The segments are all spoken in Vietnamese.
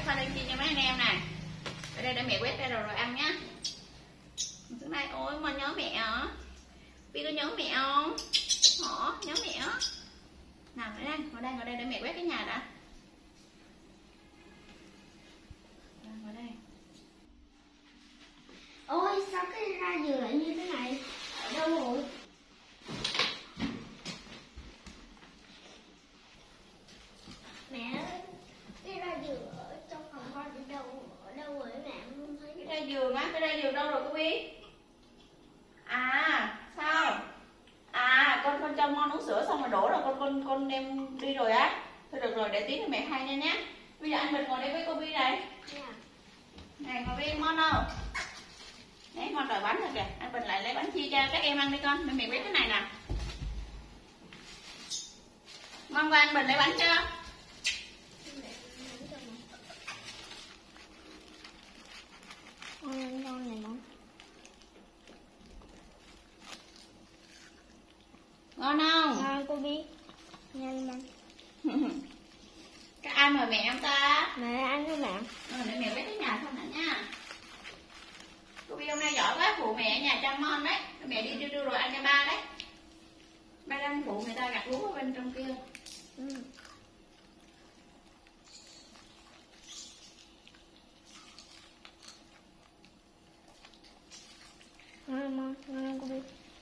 cắt khoai lang chiên cho mấy anh em này. Ở đây để mẹ quét ra rồi ăn nhá. Bữa nay ôi mà nhớ mẹ hả? Bi có nhớ mẹ không? Hả? Nhớ mẹ á? Nào ngồi đây để mẹ quét cái nhà đã. Ngồi đây. Ôi sao cái ra dừa lại như thế này? Ở đâu rồi? Mẹ, cái ra dừa ở trong phòng con ở đâu rồi mẹ? Không thấy. Cái ra giường á, cái ra giường đâu rồi Kobi? À, sao? À, con cho Mon uống sữa xong rồi đổ rồi con đem đi rồi á. Thôi được rồi, để tí nữa mẹ thay nha nhé. Bây giờ anh Bình ngồi đây với Kobi này. Này ngồi với Mon đâu? Đấy, Mon đòi bánh rồi kìa. Anh Bình lại lấy bánh chia cho các em ăn đi con. Để mẹ quét cái này nè. Mon qua anh Bình lấy bánh cho. Con này ngon. Ngon không? Ngon Kobi. Nhanh mà. Các anh mời mẹ không ta? Mẹ ăn với mẹ. Để mẹ quét cái nhà xong nè nha. Kobi hôm nay giỏi quá, phụ mẹ ở nhà chăm Mon đấy. Mẹ đi đưa rồi ăn cho ba đấy. Ba đang phụ người ta gặt lúa ở bên trong kia. Ngon Kobi.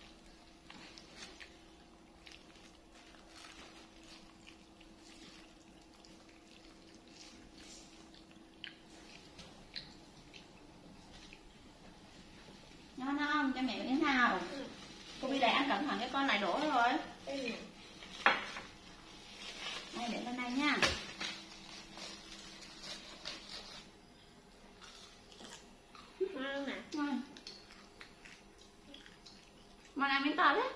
Ngon không? Cho mẹ như thế nào? Kobi lại ăn cẩn thận cái con lại đổ rồi. Đây để lên đây nha. Ngon nè. Ngon. Mon ăn miếng to đấy.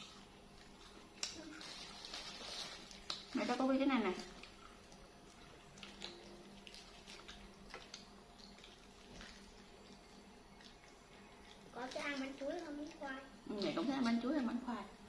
Mẹ cho Kobi cái này này. Có cái ăn bánh chuối không bánh khoai? Mẹ cũng thích ăn bánh chuối hay bánh khoai.